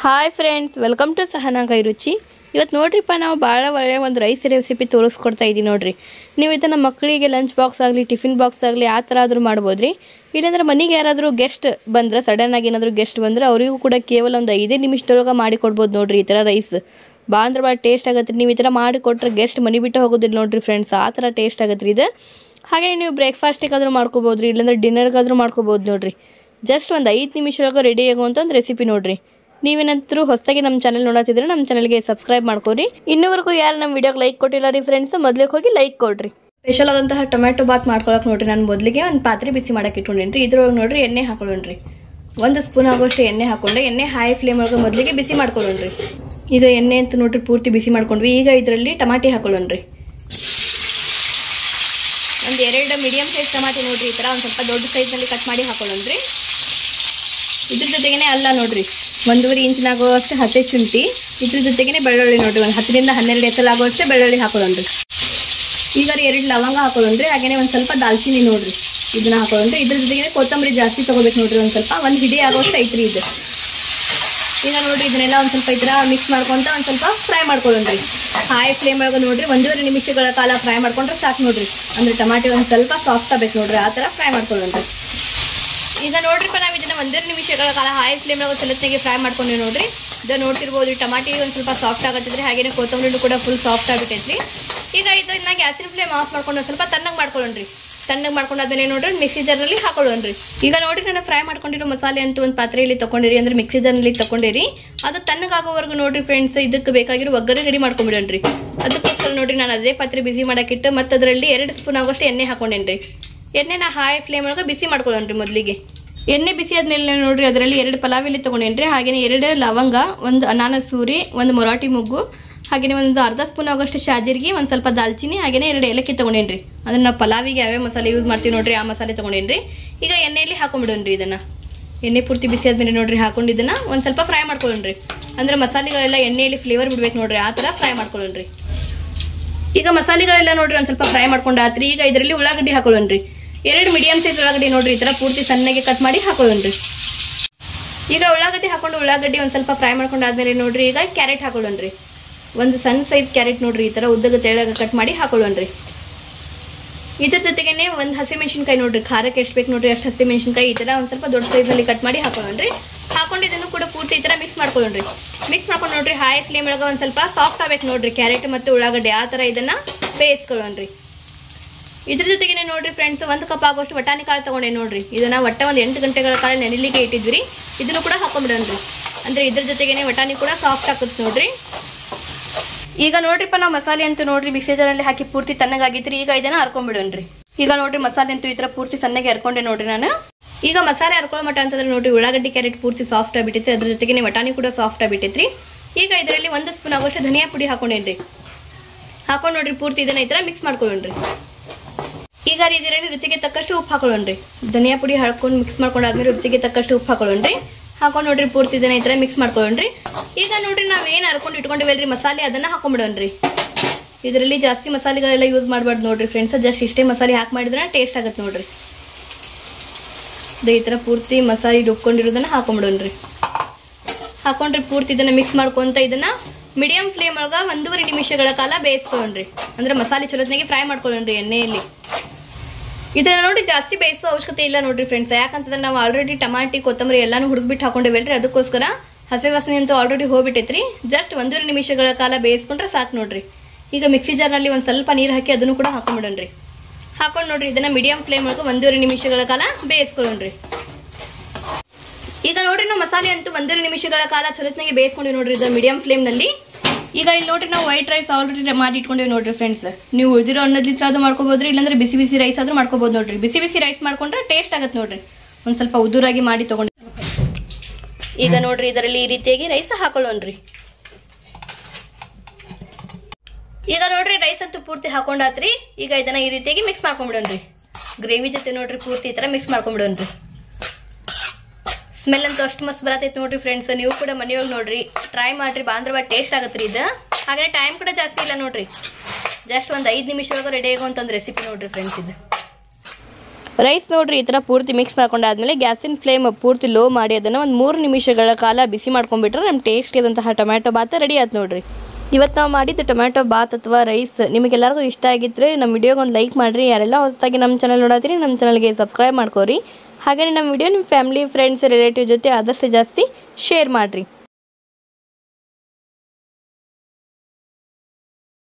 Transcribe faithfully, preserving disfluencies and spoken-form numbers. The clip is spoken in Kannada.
Hi friends, welcome to Sahana Kai Ruchi. ಇವತ್ತು ನೋಡ್ರಿಪ್ಪ, ನಾವು ಭಾಳ ಒಳ್ಳೆಯ ಒಂದು ರೈಸ್ ರೆಸಿಪಿ ತೋರಿಸ್ಕೊಡ್ತಾ ಇದ್ದೀವಿ ನೋಡಿರಿ. ನೀವು ಇದನ್ನು ಮಕ್ಕಳಿಗೆ ಲಂಚ್ ಬಾಕ್ಸ್ ಆಗಲಿ, ಟಿಫಿನ್ ಬಾಕ್ಸ್ ಆಗಲಿ ಆ ಥರ ಆದರೂ ಮಾಡ್ಬೋದು ರೀ. ಇಲ್ಲಾಂದ್ರೆ ಮನೆಗೆ ಯಾರಾದರೂ ಗೆಸ್ಟ್ ಬಂದ್ರೆ, ಸಡನ್ನಾಗಿ ಏನಾದರೂ ಗೆಸ್ಟ್ ಬಂದರೆ ಅವರಿಗೂ ಕೂಡ ಕೇವಲ ಒಂದು ಐದೇ ನಿಮಿಷದೊಳಗೆ ಮಾಡಿ ಕೊಡ್ಬೋದು ನೋಡಿರಿ. ಈ ಥರ ರೈಸ್ ಭಾಳ ಅಂದ್ರೆ ಭಾಳ ಟೇಸ್ಟ್ ಆಗುತ್ತೆ ರೀ. ನೀವು ಈ ಥರ ಮಾಡಿ ಕೊಟ್ಟರೆ ಗೆಸ್ಟ್ ಮನೆ ಬಿಟ್ಟು ಹೋಗೋದಿಲ್ಲ ನೋಡಿರಿ ಫ್ರೆಂಡ್ಸ್, ಆ ಥರ ಟೇಸ್ಟ್ ಆಗುತ್ತೆ ರೀ ಇದು. ಹಾಗೆ ನೀವು ಬ್ರೇಕ್ಫಾಸ್ಟಿಗಾದರೂ ಮಾಡ್ಕೋಬೋದು ರೀ, ಇಲ್ಲಾಂದ್ರೆ ಡಿನ್ನರ್ಗಾದರೂ ಮಾಡ್ಕೋಬೋದು ನೋಡಿರಿ. ಜಸ್ಟ್ ಒಂದು ಐದು ನಿಮಿಷದೊಳಗೆ ರೆಡಿ ಆಗುವಂಥ ಒಂದು ರೆಸಿಪಿ ನೋಡಿರಿ. ನೀವೇನಾದರೂ ಹೊಸದಾಗಿ ನಮ್ಮ ಚಾನಲ್ ನೋಡತ್ತಿದ್ರೆ ನಮ್ಮ ಚಾನಲ್ಗೆ ಸಬ್ಸ್ಕ್ರೈಬ್ ಮಾಡ್ಕೊರಿ. ಇನ್ನೂವರೆಗೂ ಯಾರು ನಮ್ಮ ವಿಡಿಯೋಗೆ ಲೈಕ್ ಕೊಟ್ಟಿಲ್ಲ ರೀ ಫ್ರೆಂಡ್ಸ್, ಮೊದಲಿಗೆ ಹೋಗಿ ಲೈಕ್ ಕೊಡ್ರಿ. ಸ್ಪೆಷಲ್ ಆದಂತಹ ಟೊಮ್ಯಾಟೊ ಬಾತ್ ಮಾಡ್ಕೊಳಕ್ಕೆ ನೋಡಿರಿ, ನಾನು ಮೊದಲಿಗೆ ಒಂದು ಪಾತ್ರೆ ಬಿಸಿ ಮಾಡಕ್ಕೆ ಇಟ್ಕೊಂಡೇನ್ರಿ. ಇದ್ರೊಳಗೆ ನೋಡಿರಿ ಎಣ್ಣೆ ಹಾಕೊಳ್ಳೋಣ್ರಿ. ಒಂದು ಸ್ಪೂನ್ ಆಗೋಷ್ಟು ಎಣ್ಣೆ ಹಾಕೊಂಡೆ. ಎಣ್ಣೆ ಹೈ ಫ್ಲೇಮ್ ಒಳಗೆ ಮೊದಲಿಗೆ ಬಿಸಿ ಮಾಡ್ಕೊಳ್ಳೋಣ್ರಿ. ಈಗ ಎಣ್ಣೆ ಅಂತ ನೋಡ್ರಿ ಪೂರ್ತಿ ಬಿಸಿ ಮಾಡ್ಕೊಂಡ್ವಿ. ಈಗ ಇದರಲ್ಲಿ ಟಮಾಟಿ ಹಾಕೊಳ್ಳೋಣ್ರಿ. ಒಂದು ಎರಡು ಮೀಡಿಯಂ ಸೈಜ್ ಟಮಾಟಿ ನೋಡ್ರಿ, ಈ ಥರ ಒಂದು ಸ್ವಲ್ಪ ದೊಡ್ಡ ಸೈಜ್ನಲ್ಲಿ ಕಟ್ ಮಾಡಿ ಹಾಕೊಳ್ಳೋಣ್ರಿ. ಇದ್ರ ಜೊತೆಗೇನೆ ಅಲ್ಲ ನೋಡ್ರಿ, ಒಂದೂವರೆ ಇಂಚಿನಾಗುವಷ್ಟು ಹಸಿ ಶುಂಠಿ, ಇದ್ರ ಜೊತೆಗೇನೆ ಬೆಳ್ಳುಳ್ಳಿ ನೋಡ್ರಿ, ಒಂದು ಹತ್ತರಿಂದ ಹನ್ನೆರಡು ಎತ್ತಲಾಗುವಷ್ಟೇ ಬೆಳ್ಳುಳ್ಳಿ ಹಾಕೊಳ್ಳೋಣ್ರಿ. ಈಗ ಎರಡು ಲವಂಗ ಹಾಕೊಳ್ಳೋಣ್ರಿ. ಹಾಗೇನೆ ಒಂದು ಸ್ವಲ್ಪ ದಾಲ್ಚಿನ್ನಿ ನೋಡ್ರಿ, ಇದನ್ನ ಹಾಕೊಳ್ಳೋಣ್ರಿ. ಇದ್ರ ಜೊತೆಗೇನೆ ಕೊತ್ತಂಬರಿ ಜಾಸ್ತಿ ತಗೋಬೇಕು ನೋಡ್ರಿ, ಒಂದು ಸ್ವಲ್ಪ ಒಂದು ಹಿಡಿ ಆಗೋಷ್ಟು ಐತ್ರಿ ಇದು. ಈಗ ನೋಡ್ರಿ ಇದನ್ನೆಲ್ಲ ಒಂದು ಸ್ವಲ್ಪ ಈ ಥರ ಮಿಕ್ಸ್ ಮಾಡ್ಕೊಂತ ಒಂದು ಸ್ವಲ್ಪ ಫ್ರೈ ಮಾಡ್ಕೊಳ್ಳೋಣ್ರಿ. ಹೈ ಫ್ಲೇಮ್ ಒಳಗೆ ನೋಡ್ರಿ ಒಂದೂವರೆ ನಿಮಿಷಗಳ ಕಾಲ ಫ್ರೈ ಮಾಡ್ಕೊಂಡ್ರೆ ಸಾಕು ನೋಡ್ರಿ. ಅಂದ್ರೆ ಟಮಾಟೆ ಒಂದು ಸ್ವಲ್ಪ ಸಾಫ್ಟ್ ಆಗಬೇಕು ನೋಡ್ರಿ, ಆ ಥರ ಫ್ರೈ ಮಾಡ್ಕೊಳ್ಳೋಣ್ರಿ. ಈಗ ನೋಡ್ರಿಪ್ಪ, ನಾವು ಇದನ್ನ ಒಂದೆರಡು ನಿಮಿಷಗಳ ಕಾಲ ಹೈ ಫ್ಲೇಮ್ ಒಳಗೆ ಸಲತ್ನಾಗೆ ಫ್ರೈ ಮಾಡ್ಕೊಂಡ್ವಿ ನೋಡ್ರಿ. ಇದು ನೋಡ್ತಿರ್ಬೋದು, ಟಮಾಟಿ ಒಂದು ಸ್ವಲ್ಪ ಸಾಫ್ಟ್ ಆಗತ್ತಿದ್ರೆ, ಹಾಗೇನೆ ಕೊತ್ತಂಬರಿ ಕೂಡ ಫುಲ್ ಸಾಫ್ಟ್ ಆಗಿಬಿಟ್ಟೈತ್ರಿ. ಈಗ ಇದನ್ನ ಗ್ಯಾಸಿನ ಫ್ಲೇಮ್ ಆಫ್ ಮಾಡ್ಕೊಂಡು ಸ್ವಲ್ಪ ತಣ್ಣಗೆ ಮಾಡ್ಕೊಳ್ಳೋಣ್ರಿ. ತಣ್ಣಗೆ ಮಾಡ್ಕೊಂಡಾದ್ಮೇಲೆ ನೋಡ್ರಿ ಮಿಕ್ಸಿ ಜಾರ್ನಲ್ಲಿ ಹಾಕೊಳ್ಳೋಣ್ರಿ. ಈಗ ನೋಡ್ರಿ ನಾನು ಫ್ರೈ ಮಾಡ್ಕೊಂಡಿರೋ ಮಸಾಲೆ ಅಂತೂ ಒಂದು ಪಾತ್ರೆಯಲ್ಲಿ ತಗೊಂಡಿರಿ, ಅಂದ್ರೆ ಮಿಕ್ಸಿ ಜಾರ್ನಲ್ಲಿ ತಗೊಂಡಿರಿ. ಅದು ತಣ್ಣಗಾಗೋವರೆಗೂ ನೋಡ್ರಿ ಫ್ರೆಂಡ್ಸ್, ಇದಕ್ಕೆ ಬೇಕಾಗಿರೋ ಒಗ್ಗರಣೆ ರೆಡಿ ಮಾಡ್ಕೊಂಡ್ಬಿಡೋಣ್ರಿ. ಅದಕ್ಕೋಸ್ಕರ ನೋಡ್ರಿ ನಾನು ಅದೇ ಪಾತ್ರೆ ಬಿಸಿ ಮಾಡಕ್ಕಿಟ್ಟು ಮತ್ತೆ ಅದರಲ್ಲಿ ಎರಡು ಸ್ಪೂನ್ ಆಗೋಷ್ಟು ಎಣ್ಣೆ ಹಾಕೊಂಡೇನ್ರಿ. ಎಣ್ಣೆನ ಹೈ ಫ್ಲೇಮ್ ಒಳಗೆ ಬಿಸಿ ಮಾಡ್ಕೊಳ್ಳೋಣ್ರಿ. ಮೊದಲಿಗೆ ಎಣ್ಣೆ ಬಿಸಿ ಆದ್ಮೇಲೆ ನೋಡ್ರಿ ಅದರಲ್ಲಿ ಎರಡು ಪಲಾವ್ ಎಲೆ ತಗೊಂಡೇನ್ರಿ. ಹಾಗೇನೆ ಎರಡು ಲವಂಗ, ಒಂದು ಅನಾನಸ್ ಸೂರಿ, ಒಂದು ಮೊರಾಟಿ ಮುಗ್ಗು, ಹಾಗೇನೆ ಒಂದು ಅರ್ಧ ಸ್ಪೂನ್ ಆಗೋಷ್ಟು ಶಾಜೀರಿಗೆ, ಒಂದು ಸ್ವಲ್ಪ ದಾಲ್ಚಿನ್ನಿ, ಹಾಗೇನೆ ಎರಡು ಏಲಕ್ಕಿ ತಗೊಂಡೇನ್ರಿ. ಅದನ್ನ ನಾವು ಪಲಾವಿಗೆ ಯಾವ್ಯಾವ ಮಸಾಲೆ ಯೂಸ್ ಮಾಡ್ತೀವಿ ನೋಡ್ರಿ, ಆ ಮಸಾಲೆ ತಗೊಂಡೇನ್ರಿ. ಈಗ ಎಣ್ಣೆಯಲ್ಲಿ ಹಾಕೊಂಡ್ಬಿಡೋಣ್ರಿ. ಇದನ್ನ ಎಣ್ಣೆ ಪೂರ್ತಿ ಬಿಸಿ ಆದ್ಮೇಲೆ ನೋಡ್ರಿ ಹಾಕೊಂಡು ಇದನ್ನ ಒಂದ್ ಸ್ವಲ್ಪ ಫ್ರೈ ಮಾಡ್ಕೊಳ್ಳೋಣ್ರಿ. ಅಂದ್ರೆ ಮಸಾಲೆಗಳೆಲ್ಲ ಎಣ್ಣೆಯಲ್ಲಿ ಫ್ಲೇವರ್ ಬಿಡ್ಬೇಕು ನೋಡ್ರಿ, ಆ ತರ ಫ್ರೈ ಮಾಡ್ಕೊಳ್ಳೋಣ್ರಿ. ಈಗ ಮಸಾಲೆಗಳೆಲ್ಲ ನೋಡ್ರಿ ಒಂದ್ ಸ್ವಲ್ಪ ಫ್ರೈ ಮಾಡ್ಕೊಂಡಾತ್ರಿ. ಈಗ ಇದರಲ್ಲಿ ಉಳ್ಳಾಗಡ್ಡಿ ಹಾಕೊಳ್ಳೋಣ್ರಿ. ಎರಡು ಮೀಡಿಯಂ ಸೈಜ್ ಉಳ್ಳಾಗಡ್ಡಿ ನೋಡ್ರಿ, ಈ ತರ ಪೂರ್ತಿ ಸಣ್ಣಗೆ ಕಟ್ ಮಾಡಿ ಹಾಕೊಳ್ಳೋಣ್ರಿ. ಈಗ ಉಳ್ಳಾಗಡ್ಡಿ ಹಾಕೊಂಡು ಉಳ್ಳಾಗಡ್ಡಿ ಒಂದ್ ಸ್ವಲ್ಪ ಫ್ರೈ ಮಾಡ್ಕೊಂಡಾದ್ಮೇಲೆ ನೋಡ್ರಿ ಈಗ ಕ್ಯಾರೆಟ್ ಹಾಕೊಳ್ಳೋಣ್ರಿ. ಒಂದು ಸಣ್ಣ ಸೈಜ್ ಕ್ಯಾರೆಟ್ ನೋಡ್ರಿ, ಈ ತರ ಉದ್ದಗ ತೆಳ್ಳಗ ಕಟ್ ಮಾಡಿ ಹಾಕೊಳ್ಳೋಣ್ರಿ. ಇದ್ರ ಜೊತೆಗೇನೆ ಒಂದು ಹಸಿಮೆಣಸಿನ್ಕಾಯಿ ನೋಡ್ರಿ, ಖಾರಕ್ಕೆ ಎಷ್ಟು ಬೇಕು ನೋಡ್ರಿ ಅಷ್ಟು ಹಸಿಮೆಣಸಿನ್ಕಾಯಿ ಈ ತರ ಒಂದ್ ಸ್ವಲ್ಪ ದೊಡ್ಡ ಸೈಜ್ ನಲ್ಲಿ ಕಟ್ ಮಾಡಿ ಹಾಕೊಳ್ಳೋಣ್ರಿ. ಹಾಕೊಂಡು ಇದನ್ನು ಕೂಡ ಪೂರ್ತಿ ಈ ತರ ಮಿಕ್ಸ್ ಮಾಡ್ಕೊಳ್ಳೋಣ್ರಿ. ಮಿಕ್ಸ್ ಮಾಡ್ಕೊಂಡು ನೋಡ್ರಿ ಹೈ ಫ್ಲೇಮ್ ಒಳಗೆ ಒಂದ್ ಸ್ವಲ್ಪ ಸಾಫ್ಟ್ ಆಗ್ಬೇಕು ನೋಡ್ರಿ ಕ್ಯಾರೆಟ್ ಮತ್ತು ಉಳ್ಳಾಗಡ್ಡಿ, ಆ ತರ ಇದನ್ನ ಬೇಯಿಸ್ಕೊಳ್ಳೋಣ್ರಿ. ಇದ್ರ ಜೊತೆಗೇನೆ ನೋಡ್ರಿ ಫ್ರೆಂಡ್ಸ್, ಒಂದು ಕಪ್ ಆಗೋಷ್ಟು ವಟಾಣಿ ಕಾಳು ತಗೊಂಡೆ ನೋಡ್ರಿ. ಇದನ್ನ ಒಟ್ಟ ಒಂದು ಎಂಟು ಗಂಟೆಗಳ ಕಾಲ ನೆನೆಲಿಕ್ಕೆ ಇಟ್ಟಿದ್ವಿ. ಇದನ್ನು ಕೂಡ ಹಾಕೊಂಡ್ಬಿಡೋಣ್ರಿ. ಅಂದ್ರೆ ಇದ್ರ ಜೊತೆಗೇನೆ ವಟಾಣಿ ಕೂಡ ಸಾಫ್ಟ್ ಆಗುತ್ತೆ ನೋಡ್ರಿ. ಈಗ ನೋಡ್ರಿಪ್ಪ, ನಾವು ಮಸಾಲೆ ಅಂತೂ ನೋಡ್ರಿ ಮಿಕ್ಸಿ ಜಾರಲ್ಲಿ ಹಾಕಿ ಪೂರ್ತಿ ತಣ್ಣಗಾಗಿತ್ರಿ. ಈಗ ಇದನ್ನ ಹರ್ಕೊಂಡ್ಬಿಡೋಣ್ರಿ. ಈಗ ನೋಡ್ರಿ ಮಸಾಲೆ ಅಂತೂ ಈ ತರ ಪೂರ್ತಿ ಸಣ್ಣಗೆ ಹರ್ಕೊಂಡೆ ನೋಡ್ರಿ ನಾನು. ಈಗ ಮಸಾಲೆ ಹರ್ಕೊಳ್ಳೋ ಮಟ್ಟ ಅಂತಂದ್ರೆ ನೋಡ್ರಿ ಉಳ್ಳಾಗಡ್ಡಿ ಕ್ಯಾರೆಟ್ ಪೂರ್ತಿ ಸಾಫ್ಟ್ ಆಗಿಬಿಟ್ಟೈತ್ರಿ. ಅದ್ರ ಜೊತೆಗೆ ವಟಾಣಿ ಕೂಡ ಸಾಫ್ಟ್ ಆಗಿಬಿಟ್ಟೈತ್ರಿ. ಈಗ ಇದರಲ್ಲಿ ಒಂದು ಸ್ಪೂನ್ ಆಗೋಷ್ಟು ಧನಿಯಾ ಪುಡಿ ಹಾಕೊಂಡೇನ್ರಿ. ಹಾಕೊಂಡು ನೋಡ್ರಿ ಪೂರ್ತಿ ಇದನ್ನ ಈ ತರ ಮಿಕ್ಸ್ ಮಾಡ್ಕೊಳ್ಳೋಣ್ರಿ. ಈಗ ಇದರಲ್ಲಿ ರುಚಿಗೆ ತಕ್ಕಷ್ಟು ಉಪ್ಪು ಹಾಕೊಳ್ಳೋಣ್ರಿ. ಧನಿಯಾ ಪುಡಿ ಹಾಕೊಂಡು ಮಿಕ್ಸ್ ಮಾಡ್ಕೊಂಡಾದ್ಮೇಲೆ ರುಚಿಗೆ ತಕ್ಕಷ್ಟು ಉಪ್ಪು ಹಾಕೊಳ್ಳೋಣ್ರಿ. ಹಾಕೊಂಡು ನೋಡ್ರಿ ಪೂರ್ತಿ ಇದನ್ನ ಈ ತರ ಮಿಕ್ಸ್ ಮಾಡ್ಕೊಳ್ಳೋಣ್ರಿ. ಈಗ ನೋಡ್ರಿ ನಾವೇನು ಹರ್ಕೊಂಡು ಇಟ್ಕೊಂಡಿವಲ್ರಿ ಮಸಾಲೆ, ಅದನ್ನ ಹಾಕೊಂಡ್ಬಿಡೋಣ್ರಿ. ಇದರಲ್ಲಿ ಜಾಸ್ತಿ ಮಸಾಲೆಗಳೆಲ್ಲ ಯೂಸ್ ಮಾಡಬಾರ್ದು ನೋಡ್ರಿ ಫ್ರೆಂಡ್ಸ್, ಜಸ್ಟ್ ಇಷ್ಟೇ ಮಸಾಲೆ ಹಾಕಿ ಮಾಡಿದ್ರೆ ಟೇಸ್ಟ್ ಆಗುತ್ತೆ ನೋಡ್ರಿ. ಈ ತರ ಪೂರ್ತಿ ಮಸಾಲೆ ರುಬ್ಕೊಂಡಿರೋದನ್ನ ಹಾಕೊಂಡ್ಬಿಡೋಣ್ರಿ. ಹಾಕೊಂಡ್ರಿ ಪೂರ್ತಿ ಇದನ್ನ ಮಿಕ್ಸ್ ಮಾಡ್ಕೊಂತ ಇದನ್ನ ಮೀಡಿಯಂ ಫ್ಲೇಮ್ ಒಳಗ ಒಂದೂವರೆ ನಿಮಿಷಗಳ ಕಾಲ ಬೇಯಿಸ್ಕೊಳ್ಳೋಣ್ರಿ. ಅಂದ್ರೆ ಮಸಾಲೆ ಚಲೋತ್ನಾಗೆ ಫ್ರೈ ಮಾಡ್ಕೊಳ್ಳೋಣ್ರಿ ಎಣ್ಣೆಯಲ್ಲಿ. ಇದನ್ನ ನೋಡಿ ಜಾಸ್ತಿ ಬೇಯಿಸೋ ಅವಶ್ಯಕತೆ ಇಲ್ಲ ನೋಡ್ರಿ ಫ್ರೆಂಡ್ಸ್, ಯಾಕಂತಂದ್ರೆ ನಾವು ಆಲ್ರೆಡಿ ಟಮಾಟಿ ಕೊತ್ತಂಬರಿ ಎಲ್ಲಾನು ಹುಡುಕ್ಬಿಟ್ಟು ಹಾಕೊಂಡಿವೇಲ್ರಿ. ಅದಕ್ಕೋಸ್ಕರ ಹಸಿ ವಾಸನೆ ಅಂತೂ ಆಲ್ರೆಡಿ ಹೋಗ್ಬಿಟ್ಟೈತ್ರಿ. ಜಸ್ಟ್ ಒಂದೂವರೆ ನಿಮಿಷಗಳ ಕಾಲ ಬೇಯಿಸ್ಕೊಂಡ್ರೆ ಸಾಕು ನೋಡ್ರಿ. ಈಗ ಮಿಕ್ಸಿ ಜಾರ್ನಲ್ಲಿ ಒಂದು ಸ್ವಲ್ಪ ನೀರು ಹಾಕಿ ಅದನ್ನು ಕೂಡ ಹಾಕೊಂಡ್ಬಿಡೋಣ್ರಿ. ಹಾಕೊಂಡು ನೋಡ್ರಿ ಇದನ್ನ ಮೀಡಿಯಂ ಫ್ಲೇಮ್ ಒಳಗೆ ಒಂದೂವರೆ ನಿಮಿಷಗಳ ಕಾಲ ಬೇಯಿಸ್ಕೊಳ್ಳೋಣ್ರಿ. ಈಗ ನೋಡ್ರಿ ನಾವು ಮಸಾಲೆ ಅಂತೂ ಒಂದೂವರೆ ನಿಮಿಷಗಳ ಕಾಲ ಚಲೋತ್ನಾಗೆ ಬೇಯಿಸ್ಕೊಂಡ್ವಿ ನೋಡ್ರಿ ಇದು ಮೀಡಿಯಂ ಫ್ಲೇಮ್ ನಲ್ಲಿ. ಈಗ ಇಲ್ಲಿ ನೋಡ್ರಿ ನಾವು ವೈಟ್ ರೈಸ್ ಆಲ್ರೆಡಿ ಮಾಡಿ ಇಟ್ಕೊಂಡೇವಿ ನೋಡ್ರಿ ಫ್ರೆಂಡ್ಸ್. ನೀವು ಉಳಿದಿರೋ ಅನ್ನದ ಲಿತ್ರ ಅದು ಮಾಡ್ಕೋಬೋದ್ರಿ, ಇಲ್ಲಾಂದ್ರೆ ಬಿಸಿ ಬಿಸಿ ರೈಸ್ ಆದ್ರೂ ಮಾಡ್ಕೋಬಹುದು ನೋಡ್ರಿ. ಬಿಸಿ ಬಿಸಿ ರೈಸ್ ಮಾಡ್ಕೊಂಡ್ರೆ ಟೇಸ್ಟ್ ಆಗತ್ತೆ ನೋಡ್ರಿ. ಒಂದ್ ಸ್ವಲ್ಪ ಉದುರಾಗಿ ಮಾಡಿ ತಗೊಂಡು ಈಗ ನೋಡ್ರಿ ಇದರಲ್ಲಿ ಈ ರೀತಿಯಾಗಿ ರೈಸ್ ಹಾಕೊಳ್ಳೋಣ್ರಿ. ಈಗ ನೋಡ್ರಿ ರೈಸ್ ಅಂತೂ ಪೂರ್ತಿ ಹಾಕೊಂಡಾತ್ರಿ. ಈಗ ಇದನ್ನ ಈ ರೀತಿಯಾಗಿ ಮಿಕ್ಸ್ ಮಾಡ್ಕೊಂಡ್ಬಿಡೋಣ್ರಿ. ಗ್ರೇವಿ ಜೊತೆ ನೋಡ್ರಿ ಪೂರ್ತಿ ಈ ತರ ಮಿಕ್ಸ್ ಮಾಡ್ಕೊಂಡ್ಬಿಡೋಣ್ರಿ. ಸ್ಮೆಲ್ ಅಂತೂ ಅಷ್ಟು ಮಸ್ತ್ ಬರತೈತಿ ನೋಡ್ರಿ ಫ್ರೆಂಡ್ಸ್. ನೀವು ಕೂಡ ಮನೆಯೊಳಗೆ ನೋಡ್ರಿ ಟ್ರೈ ಮಾಡ್ರಿ, ಬಾ ಅಂದ್ರೆ ಬಾ ಟೇಸ್ಟ್ ಆಗತ್ರಿ ಇದು. ಹಾಗೆ ಟೈಮ್ ಕೂಡ ಜಾಸ್ತಿ ಇಲ್ಲ ನೋಡ್ರಿ, ಜಸ್ಟ್ ಒಂದು ಐದು ನಿಮಿಷ ಒಳಗೆ ರೆಡಿ ಆಗುವಂತ ಒಂದು ರೆಸಿಪಿ ನೋಡ್ರಿ ಫ್ರೆಂಡ್ಸ್ ಇದು. ರೈಸ್ ನೋಡ್ರಿ ಈ ಥರ ಪೂರ್ತಿ ಮಿಕ್ಸ್ ಮಾಡ್ಕೊಂಡಾದ್ಮೇಲೆ ಗ್ಯಾಸಿನ ಫ್ಲೇಮ್ ಪೂರ್ತಿ ಲೋ ಮಾಡಿ ಅದನ್ನು ಒಂದು ಮೂರು ನಿಮಿಷಗಳ ಕಾಲ ಬಿಸಿ ಮಾಡ್ಕೊಂಡ್ಬಿಟ್ರೆ ನಮ್ಮ ಟೇಸ್ಟಿಯಾದಂತಹ ಟೊಮ್ಯಾಟೊ ಬಾತ್ ರೆಡಿ ಆಯ್ತು ನೋಡ್ರಿ. ಇವತ್ತು ನಾವು ಮಾಡಿದ್ದು ಟೊಮ್ಯಾಟೊ ಬಾತ್ ಅಥವಾ ರೈಸ್ ನಿಮಗೆಲ್ಲರಿಗೂ ಇಷ್ಟ ಆಗಿದ್ದರೆ ನಮ್ಮ ವಿಡಿಯೋಗೆ ಒಂದು ಲೈಕ್ ಮಾಡಿರಿ. ಯಾರೆಲ್ಲ ಹೊಸದಾಗಿ ನಮ್ಮ ಚಾನಲ್ ನೋಡತ್ತೀರಿ ನಮ್ಮ ಚಾನಲ್ಗೆ ಸಬ್ಸ್ಕ್ರೈಬ್ ಮಾಡ್ಕೋರಿ. ಹಾಗೆಯೇ ನಮ್ಮ ವಿಡಿಯೋ ನಿಮ್ಮ ಫ್ಯಾಮಿಲಿ ಫ್ರೆಂಡ್ಸ್ ರಿಲೇಟಿವ್ ಜೊತೆ ಆದಷ್ಟು ಜಾಸ್ತಿ ಶೇರ್ ಮಾಡಿರಿ.